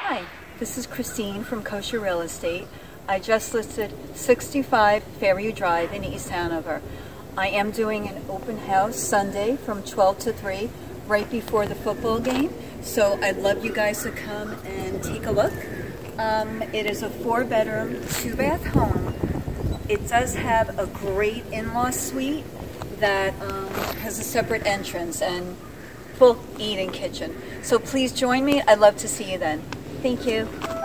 Hi, this is Christine from Coccia Real Estate. I just listed 65 Fairview Drive in East Hanover. I am doing an open house Sunday from 12 to 3 right before the football game. So I'd love you guys to come and take a look. It is a 4-bedroom, 2-bath home. It does have a great in-law suite that has a separate entrance and full eating kitchen. So please join me. I'd love to see you then. Thank you.